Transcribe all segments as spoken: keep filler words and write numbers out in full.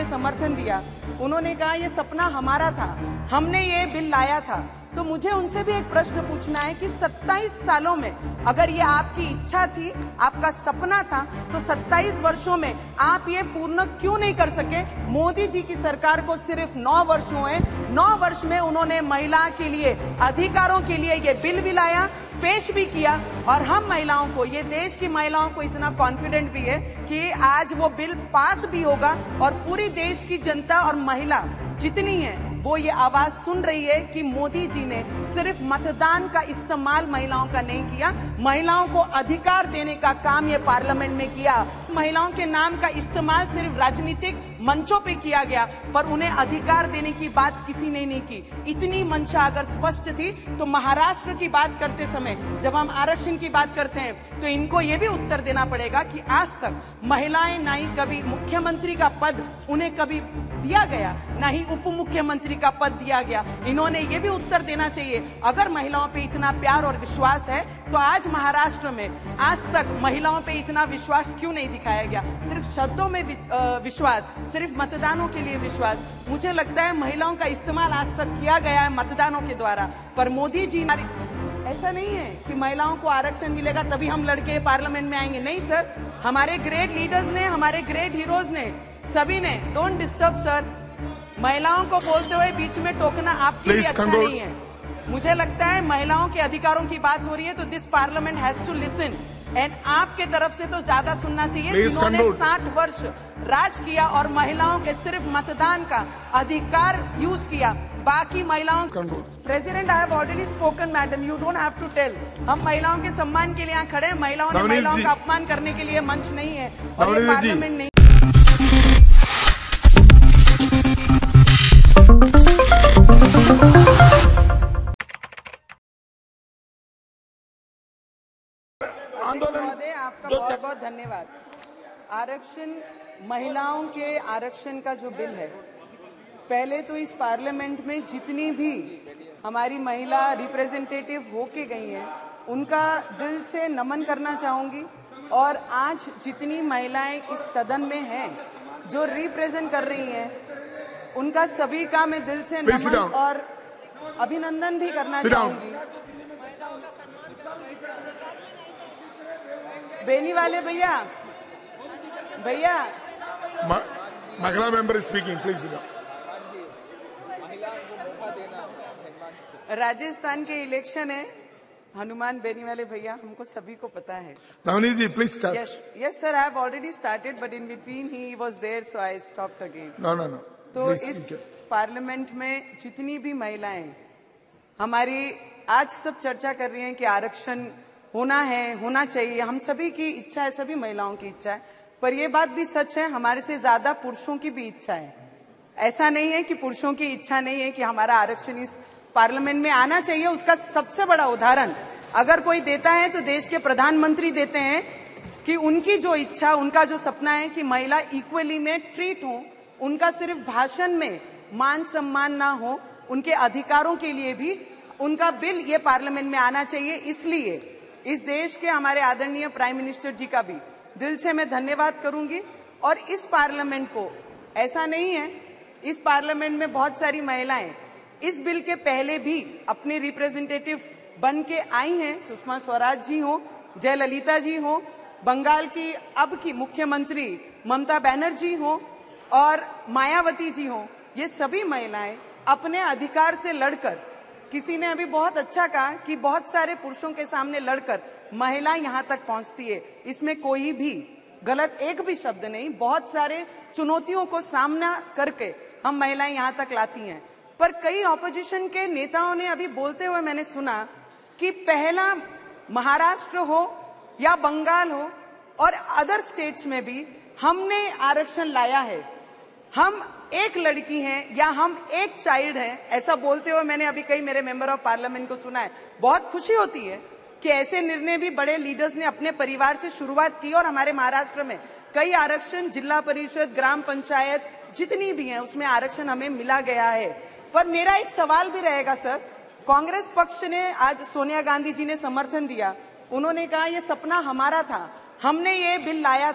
ने समर्थन दिया, उन्होंने कहा ये सपना हमारा था, हमने ये बिल लाया था। तो मुझे उनसे भी एक प्रश्न पूछना है कि सत्ताईस सालों में अगर ये आपकी इच्छा थी, आपका सपना था, तो सत्ताईस वर्षों में आप ये पूर्ण क्यों नहीं कर सके? मोदी जी की सरकार को सिर्फ नौ वर्ष हुए, नौ वर्ष में उन्होंने महिला के लिए, अधिकारों के लिए ये बिल भी लाया, पेश भी किया, और हम महिलाओं को, ये देश की महिलाओं को इतना कॉन्फिडेंट भी है कि आज वो बिल पास भी होगा और पूरी देश की जनता और महिला जितनी है वो ये आवाज सुन रही है कि मोदी जी ने सिर्फ मतदान का इस्तेमाल महिलाओं का नहीं किया, महिलाओं को अधिकार देने का काम ये पार्लियामेंट में किया। महिलाओं के नाम का इस्तेमाल सिर्फ राजनीतिक मंचों पे किया गया, पर उन्हें अधिकार देने की बात किसी ने नहीं की। इतनी मंशा अगर स्पष्ट थी तो महाराष्ट्र की बात करते समय जब हम आरक्षण की बात करते हैं तो इनको ये भी उत्तर देना पड़ेगा कि आज तक महिलाएं ना ही कभी मुख्यमंत्री का पद उन्हें कभी दिया गया, ना ही उप मुख्यमंत्री का पद दिया गया। इन्होंने ये भी उत्तर देना चाहिए, अगर महिलाओं पे इतना प्यार और विश्वास है तो आज महाराष्ट्र में आज तक महिलाओं पे इतना विश्वास क्यों नहीं दिखाया गया? सिर्फ शब्दों में विश्वास, सिर्फ मतदानों के लिए विश्वास। मुझे लगता है महिलाओं का इस्तेमाल आज तक किया गया है मतदानों के द्वारा, पर मोदी जी, ऐसा नहीं है कि महिलाओं को आरक्षण मिलेगा तभी हम लड़के पार्लियामेंट में आएंगे। नहीं सर, हमारे ग्रेट लीडर्स ने, हमारे ग्रेट हीरोज ने, सभी ने, डोंट डिस्टर्ब सर, महिलाओं को बोलते हुए बीच में टोकना आपके लिए अच्छा नहीं है। मुझे लगता है महिलाओं के अधिकारों की बात हो रही है तो this parliament has to listen, and आपके तरफ से तो ज्यादा सुनना चाहिए जिन्होंने साठ वर्ष राज किया और महिलाओं के सिर्फ मतदान का अधिकार यूज किया, बाकी महिलाओं। President, I have already spoken madam, you don't have to tell. हम महिलाओं के सम्मान के लिए यहाँ खड़े हैं, महिलाओं ने महिलाओं का अपमान करने के लिए मंच नहीं है और ये पार्लियामेंट नहीं। आपका बहुत बहुत धन्यवाद। आरक्षण, महिलाओं के आरक्षण का जो बिल है, पहले तो इस पार्लियामेंट में जितनी भी हमारी महिला रिप्रेजेंटेटिव होके गई हैं उनका दिल से नमन करना चाहूंगी, और आज जितनी महिलाएं इस सदन में हैं जो रिप्रेजेंट कर रही हैं उनका सभी का मैं दिल से नमन और अभिनंदन भी करना चाहूंगी। बेनी वाले भैया, भैया, महिला मेंबर स्पीकिंग प्लीज। राजस्थान के इलेक्शन है, हनुमान बेनी वाले भैया, हमको सभी को पता है। Navneet ji please start. Yes yes sir, I have already started but in between he was there so I stopped again. No no no. तो इस पार्लियामेंट में जितनी भी महिलाएं हमारी आज सब चर्चा कर रही हैं कि आरक्षण होना है, होना चाहिए, हम सभी की इच्छा है, सभी महिलाओं की इच्छा है, पर यह बात भी सच है हमारे से ज्यादा पुरुषों की भी इच्छा है। ऐसा नहीं है कि पुरुषों की इच्छा नहीं है कि हमारा आरक्षण इस पार्लियामेंट में आना चाहिए। उसका सबसे बड़ा उदाहरण अगर कोई देता है तो देश के प्रधानमंत्री देते हैं कि उनकी जो इच्छा, उनका जो सपना है कि महिला इक्वली में ट्रीट हो, उनका सिर्फ भाषण में मान सम्मान ना हो, उनके अधिकारों के लिए भी उनका बिल ये पार्लियामेंट में आना चाहिए। इसलिए इस देश के हमारे आदरणीय प्राइम मिनिस्टर जी का भी दिल से मैं धन्यवाद करूंगी। और इस पार्लियामेंट को, ऐसा नहीं है, इस पार्लियामेंट में बहुत सारी महिलाएं इस बिल के पहले भी अपने रिप्रेजेंटेटिव बन के आई हैं। सुषमा स्वराज जी हो, जयललिता जी हो, बंगाल की अब की मुख्यमंत्री ममता बनर्जी हो और मायावती जी हो, ये सभी महिलाएं अपने अधिकार से लड़कर, किसी ने अभी बहुत अच्छा कहा कि बहुत सारे पुरुषों के सामने लड़कर महिला यहाँ तक पहुंचती है, इसमें कोई भी गलत एक भी शब्द नहीं। बहुत सारे चुनौतियों को सामना करके हम महिलाएं यहाँ तक लाती हैं। पर कई ऑपोजिशन के नेताओं ने अभी बोलते हुए मैंने सुना कि पहला महाराष्ट्र हो या बंगाल हो और अदर स्टेट्स में भी हमने आरक्षण लाया है, हम एक लड़की हैं या हम एक चाइल्ड हैं, ऐसा बोलते हुए मैंने अभी कई मेरे मेंबर ऑफ पार्लियामेंट को सुना है। बहुत खुशी होती है कि ऐसे निर्णय भी बड़े लीडर्स ने अपने परिवार से शुरुआत की और हमारे महाराष्ट्र में कई आरक्षण, जिला परिषद, ग्राम पंचायत जितनी भी हैं उसमें आरक्षण हमें मिला गया है। पर मेरा एक सवाल भी रहेगा सर, कांग्रेस पक्ष ने, आज सोनिया गांधी जी ने समर्थन दिया, उन्होंने कहा ये सपना हमारा था, हमने ये बिल लाया था,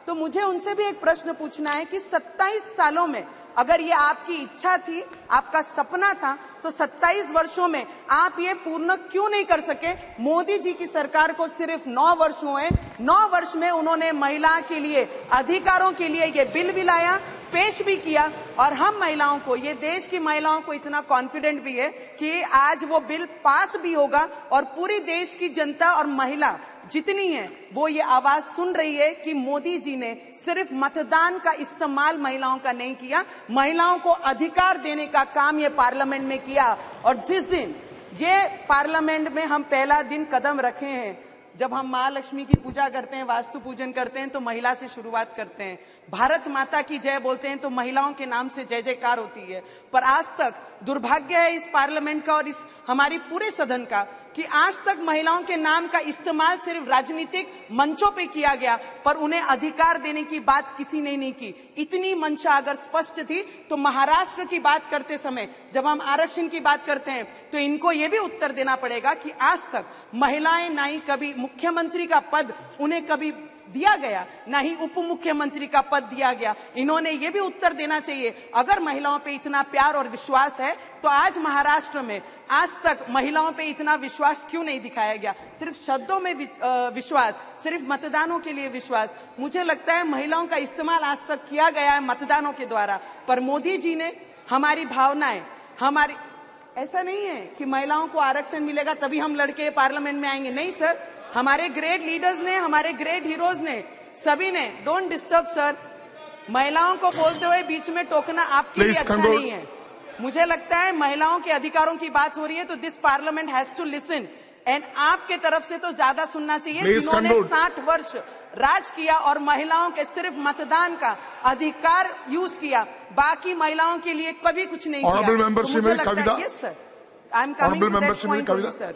तो मुझे उनसे भी एक प्रश्न पूछना है कि सत्ताईस सालों में अगर ये आपकी इच्छा थी, आपका सपना था, तो सत्ताईस वर्षों में आप ये पूर्ण क्यों नहीं कर सके? मोदी जी की सरकार को सिर्फ नौ वर्ष हुए, नौ वर्ष में उन्होंने महिला के लिए, अधिकारों के लिए ये बिल भी लाया, पेश भी किया, और हम महिलाओं को, ये देश की महिलाओं को इतना कॉन्फिडेंट भी है कि आज वो बिल पास भी होगा और पूरी देश की जनता और महिला जितनी है वो ये आवाज सुन रही है कि मोदी जी ने सिर्फ मतदान का इस्तेमाल महिलाओं का नहीं किया, महिलाओं को अधिकार देने का काम ये पार्लियामेंट में किया। और जिस दिन ये पार्लियामेंट में हम पहला दिन कदम रखे हैं, जब हम महालक्ष्मी की पूजा करते हैं, वास्तु पूजन करते हैं, तो महिला से शुरुआत करते हैं, भारत माता की जय बोलते हैं तो महिलाओं के नाम से जय जयकार होती है। पर आज तक दुर्भाग्य है इस पार्लियामेंट का और इस हमारी पूरे सदन का कि आज तक महिलाओं के नाम का इस्तेमाल सिर्फ राजनीतिक मंचों पे किया गया, पर उन्हें अधिकार देने की बात किसी ने नहीं की। इतनी मंशा अगर स्पष्ट थी तो महाराष्ट्र की बात करते समय, जब हम आरक्षण की बात करते हैं, तो इनको ये भी उत्तर देना पड़ेगा कि आज तक महिलाएं ना ही कभी मुख्यमंत्री का पद उन्हें कभी दिया गया, ना ही उप मुख्यमंत्री का पद दिया गया। इन्होंने ये भी उत्तर देना चाहिए, अगर महिलाओं पे इतना प्यार और विश्वास है तो आज महाराष्ट्र में आज तक महिलाओं पे इतना विश्वास क्यों नहीं दिखाया गया? सिर्फ शब्दों में विश्वास, सिर्फ मतदानों के लिए विश्वास। मुझे लगता है महिलाओं का इस्तेमाल आज तक किया गया है मतदानों के द्वारा, पर मोदी जी ने हमारी भावनाएं, हमारी, ऐसा नहीं है कि महिलाओं को आरक्षण मिलेगा तभी हम लड़के पार्लियामेंट में आएंगे, नहीं सर। हमारे ग्रेट लीडर्स ने, हमारे ग्रेट हीरोज ने, सभी ने, डोंट डिस्टर्ब सर, महिलाओं को बोलते हुए बीच में टोकना आपके लिए अच्छा नहीं है। मुझे लगता है महिलाओं के अधिकारों की बात हो रही है तो this parliament has to listen, and आपके तरफ से तो ज्यादा सुनना चाहिए जिन्होंने साठ वर्ष राज किया और महिलाओं के सिर्फ मतदान का अधिकार यूज किया, बाकी महिलाओं के लिए कभी कुछ नहीं किया। तो मुझे लगता है, yes sir, I am coming to that point sir.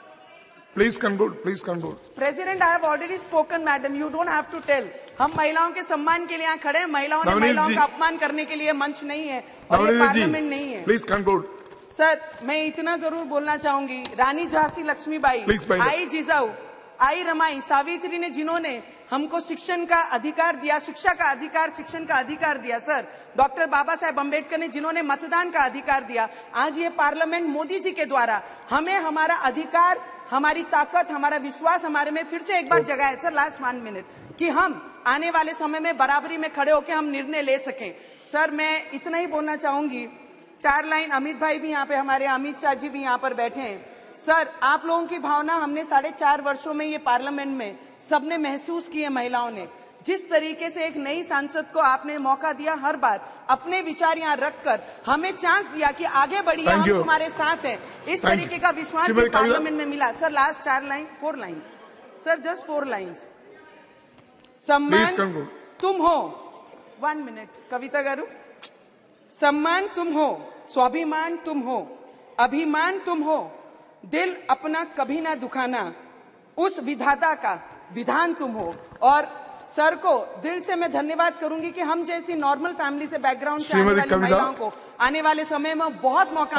Please conclude. Please conclude. President, I have already spoken, madam. You don't have to tell. हम महिलाओं के सम्मान के लिए यहाँ खड़े हैं। महिलाओं ने महिलाओं का अपमान करने के लिए मंच नहीं है और ये पार्लियामेंट नहीं है। Please conclude. सर, मैं इतना जरूर बोलना चाहूंगी, रानी झांसी लक्ष्मीबाई, आई जिजाऊ, आई रमाई, सावित्री ने, जिन्होंने हमको शिक्षण का अधिकार दिया, शिक्षा का अधिकार, शिक्षण का अधिकार दिया सर। डॉक्टर बाबा साहेब अम्बेडकर ने, जिन्होंने मतदान का अधिकार दिया। आज ये पार्लियामेंट मोदी जी के द्वारा हमें हमारा अधिकार, हमारी ताकत, हमारा विश्वास हमारे में फिर से एक बार जगा है सर, लास्ट वन मिनट, कि हम आने वाले समय में बराबरी में खड़े होकर हम निर्णय ले सकें। सर, मैं इतना ही बोलना चाहूंगी, चार लाइन, अमित भाई भी यहाँ पे, हमारे अमित शाह जी भी यहाँ पर बैठे हैं। सर, आप लोगों की भावना हमने साढ़े चार वर्षों में ये पार्लियामेंट में सबने महसूस की है। महिलाओं ने जिस तरीके से एक नई सांसद को आपने मौका दिया, हर बार अपने विचार यहाँ रखकर हमें चांस दिया कि आगे बढ़िए, हम तुम्हारे साथ हैं, इस तरीके का विश्वास इस पार्लियामेंट में मिला। सर, लास्ट चार line, four lines sir, just four lines. सम्मान तुम हो, वन मिनट कविता गारू, सम्मान तुम हो, स्वाभिमान तुम हो, अभिमान तुम हो, दिल अपना कभी ना दुखाना, उस विधाता का विधान तुम हो। और सर को दिल से मैं धन्यवाद करूंगी कि हम जैसी नॉर्मल फैमिली से, बैकग्राउंड से आने वाली महिलाओं को आने वाले समय में बहुत मौका